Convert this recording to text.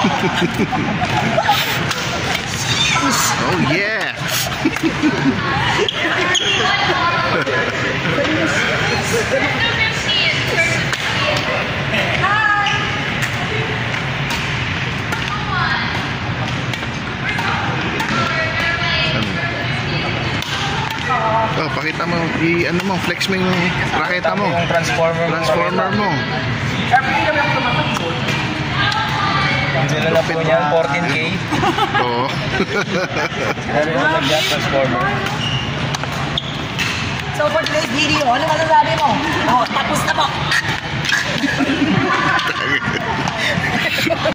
Oh yeah. Oh, pakita mo, ano mo, flex mo yung raketa mo. Yung transformer mo. Sila na po niya 14K. Oo. Sila rin na transformer. So for today's video, ano masasabi mo? Oh, tapos na po.